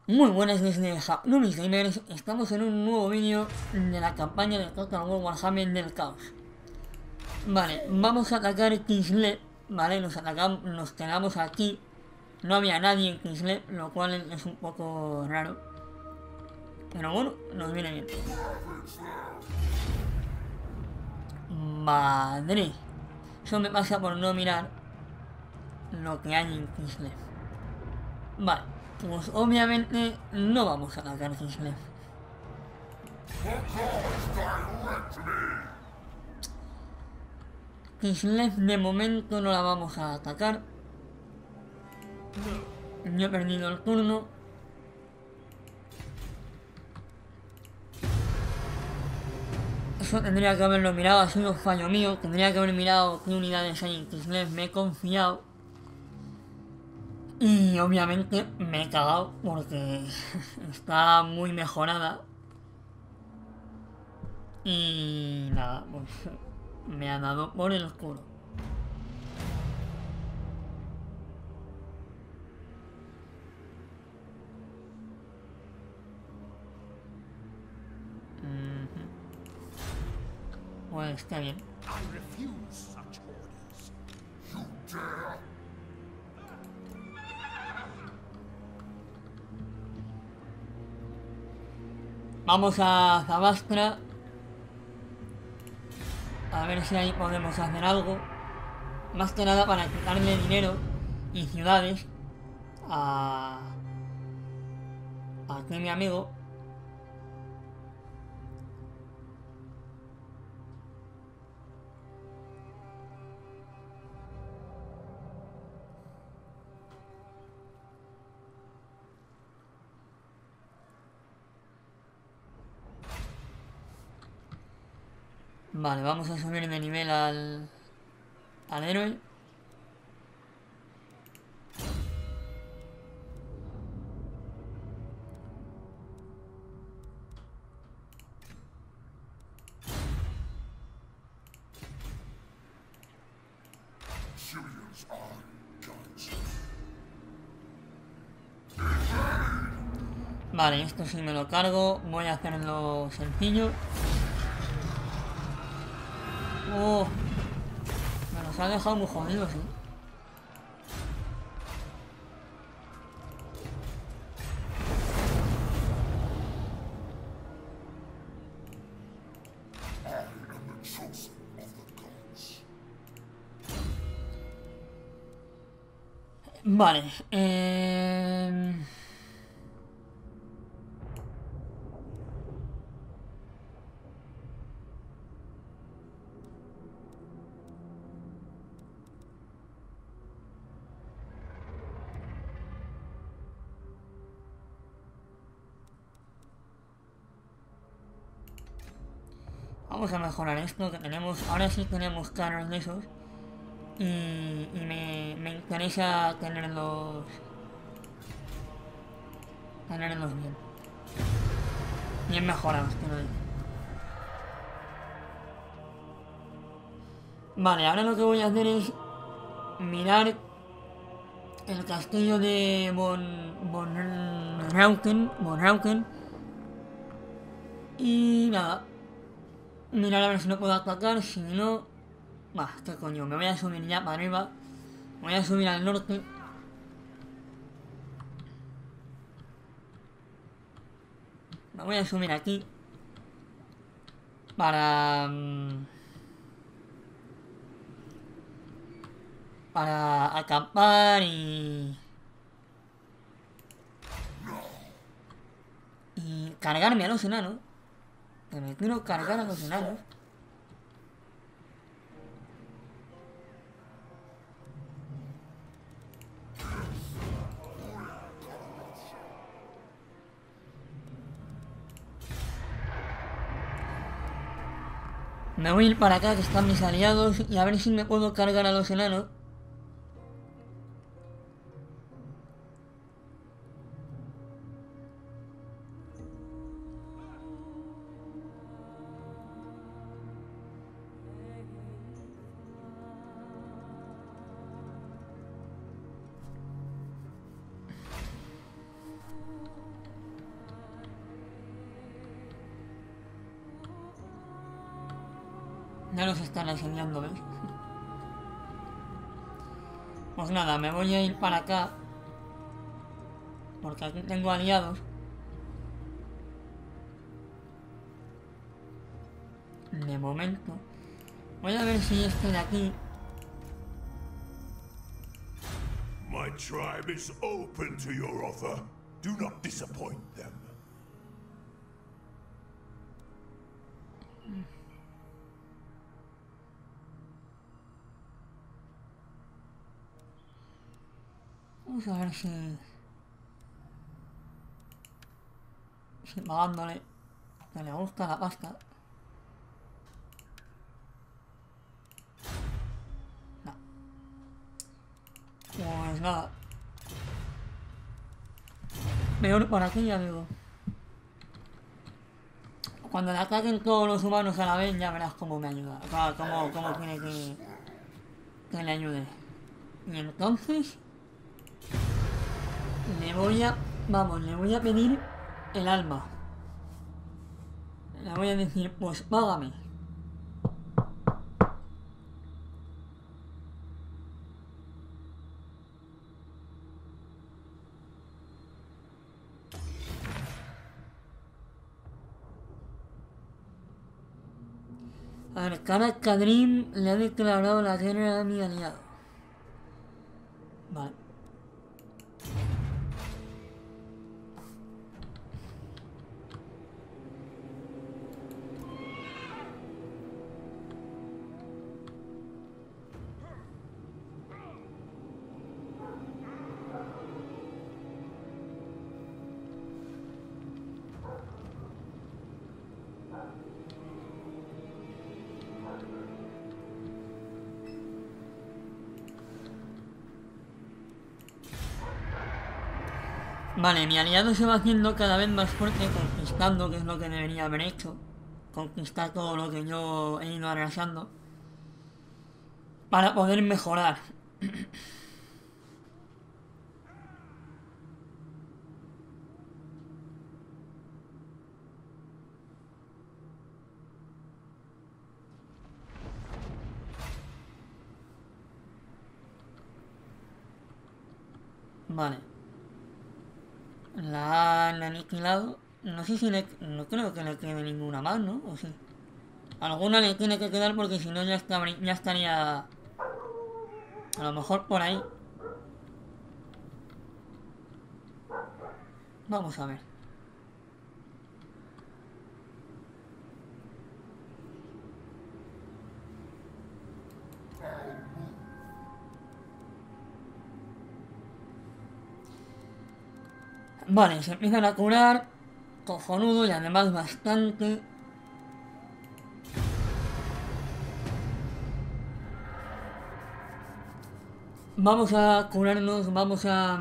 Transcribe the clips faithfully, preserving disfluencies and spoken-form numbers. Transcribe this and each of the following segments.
Muy buenas desde Hapnumis Gamers, estamos en un nuevo vídeo de la campaña de Total War Warhammer del Caos. Vale, vamos a atacar Kislev, vale, nos atacamos, nos quedamos aquí. No había nadie en Kislev, lo cual es un poco raro. Pero bueno, nos viene bien. Madre, eso me pasa por no mirar lo que hay en Kislev. Vale, pues obviamente no vamos a atacar Kislev. Kislev de momento no la vamos a atacar. Yo he perdido el turno. Eso tendría que haberlo mirado, ha sido un fallo mío. Tendría que haber mirado qué unidades hay en Kislev, me he confiado. Y obviamente me he cagado porque está muy mejorada. Y nada, pues me ha dado por el culo. Pues está bien. Vamos a Zabastra. A ver si ahí podemos hacer algo. Más que nada para quitarle dinero y ciudades a... aquí mi amigo. Vale, vamos a subir de nivel al, al héroe. Vale, esto sí me lo cargo. Voy a hacerlo sencillo. Oh, me los ha dejado muy jodidos, ¿eh? Vale, eh... vamos a mejorar esto que tenemos. Ahora sí tenemos carros de esos. Y, y me, me interesa tenerlos... Tenerlos bien. Bien mejorados, quiero decir. Vale, ahora lo que voy a hacer es mirar el castillo de Von... Von Rauken, Von Rauken. Y nada. Mirar a ver si no puedo atacar, si no... Bah, qué coño, me voy a subir ya para arriba. Me voy a subir al norte. Me voy a subir aquí. Para... Para acampar y... Y cargarme a los enanos. Que me quiero cargar a los enanos. Me voy a ir para acá, que están mis aliados, y a ver si me puedo cargar a los enanos. Ya los están enseñando, ¿ves? Pues nada, me voy a ir para acá. Porque aquí tengo aliados. De momento. Voy a ver si este de aquí. My tribe is open to your offer. Do not disappoint them. Vamos a ver si... Si pagándole... Que le gusta la pasta. No. Pues nada. Peor por aquí, ya digo. Cuando le ataquen todos los humanos a la vez, ya verás cómo me ayuda. O sea, cómo, cómo tiene que... Que le ayude. Y entonces... Le voy a... Vamos, le voy a pedir el alma. Le voy a decir, pues págame. A ver, Kara Kadrim le ha declarado la guerra a mi aliado. Vale. Vale, mi aliado se va haciendo cada vez más fuerte conquistando, que es lo que debería haber hecho. Conquistar todo lo que yo he ido arrasando. Para poder mejorar. Vale. La han aniquilado. No sé si le... No creo que le quede ninguna más, ¿no? ¿O sí? Alguna le tiene que quedar porque si no ya, está, ya estaría... A lo mejor por ahí. Vamos a ver. Vale, se empiezan a curar. Cojonudo y además bastante. Vamos a curarnos, vamos a...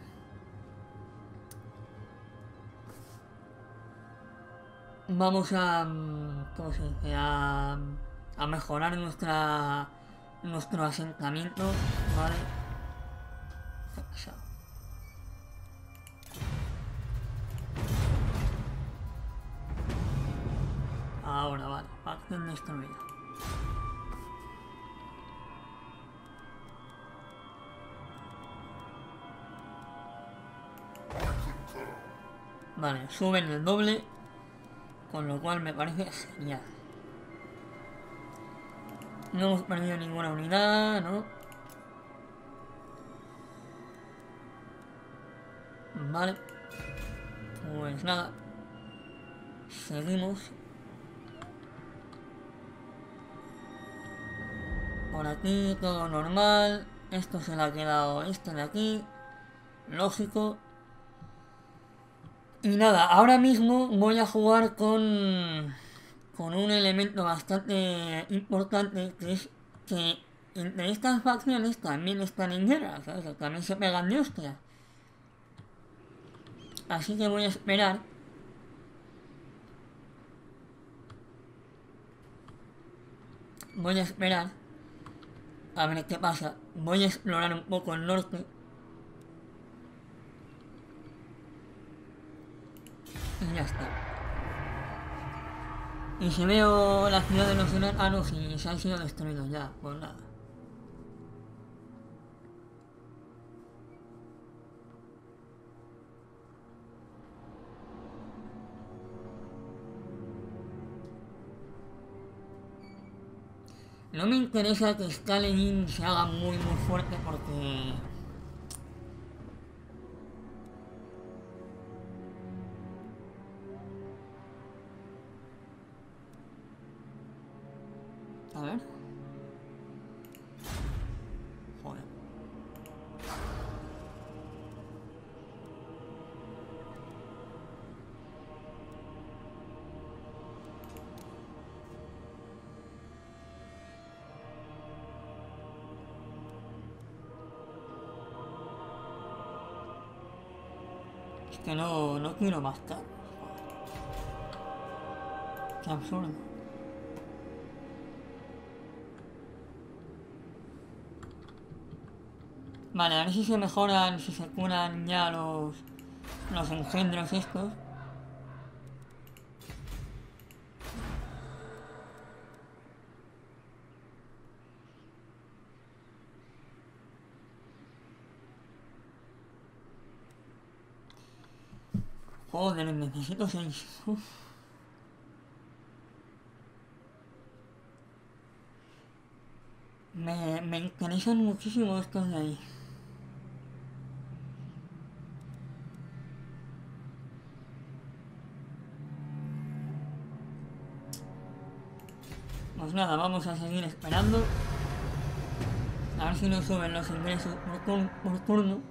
Vamos a... ¿Cómo se dice? A, a mejorar nuestra... Nuestro asentamiento, ¿vale? ¿Qué ha pasado? Ahora, vale. Facción destruida. Vale, suben el doble. Con lo cual me parece genial. No hemos perdido ninguna unidad, ¿no? Vale. Pues nada. Seguimos. Por aquí todo normal. Esto se le ha quedado este de aquí. Lógico. Y nada, ahora mismo voy a jugar con... Con un elemento bastante importante, que es que entre estas facciones también están en guerra, ¿sabes? Que también se pegan de hostias. Así que voy a esperar. Voy a esperar. A ver qué pasa. Voy a explorar un poco el norte. Y ya está. Y si veo la ciudad de los enanos y se han sido destruidos ya, pues nada. No me interesa que Scaledin se haga muy muy fuerte porque... A ver... Joder. Es que no, no quiero más carros. Qué absurdo. Vale, a ver si se mejoran, si se curan ya los, los engendros estos. Joder, necesito seis. Uf. Me, me interesan muchísimo estos de ahí. Pues nada, vamos a seguir esperando. A ver si nos suben los ingresos por, tur por turno.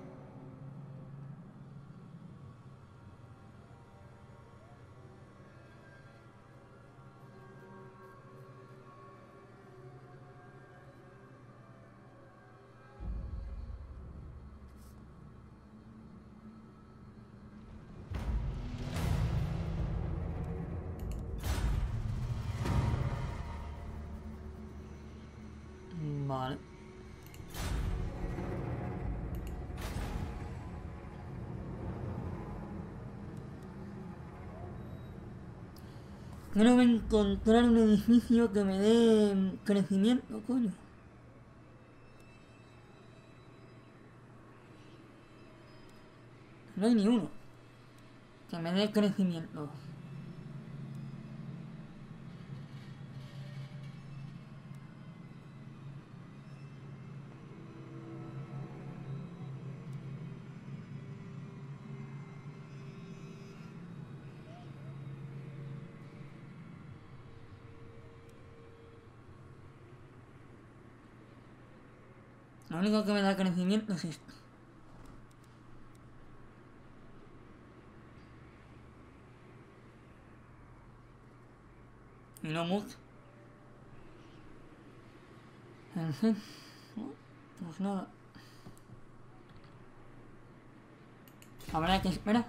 Vale. Quiero encontrar un edificio que me dé crecimiento, coño. No hay ni uno que me dé crecimiento. Lo único que me da crecimiento es esto. Y no mucho. En fin. Pues nada. Habrá que esperar.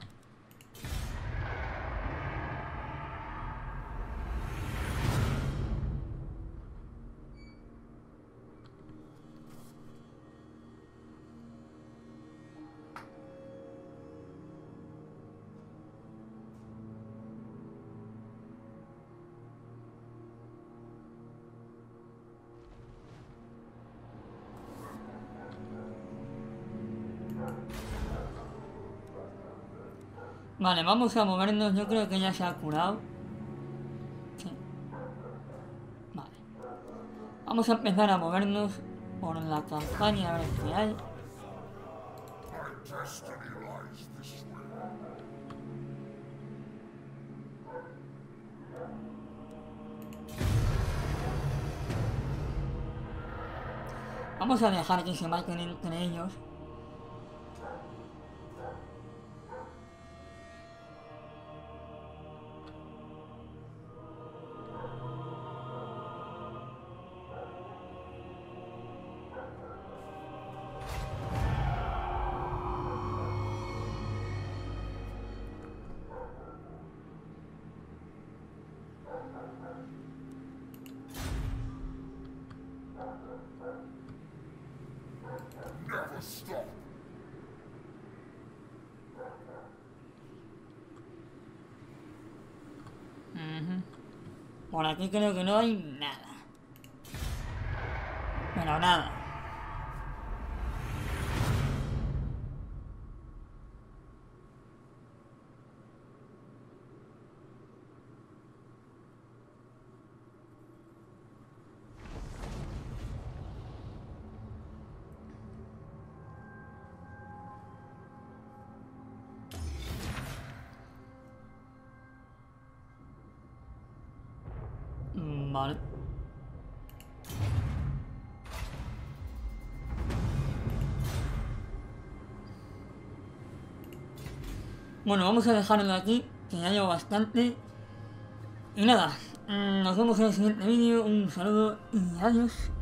Vale, vamos a movernos. Yo creo que ya se ha curado. Sí. Vale. Vamos a empezar a movernos por la campaña a ver qué hay. Vamos a dejar que se marquen entre ellos. Stop. Uh-huh. Por aquí creo que no hay nada. Pero nada. Vale. Bueno, vamos a dejarlo aquí, que ya llevo bastante. Y nada, nos vemos en el siguiente vídeo. Un saludo y adiós.